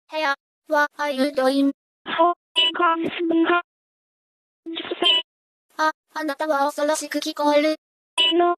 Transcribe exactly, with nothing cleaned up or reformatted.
Hey, what are you doing? ほ、いかんすんは。 あ、あなたは恐ろしく聞こえる。 いの。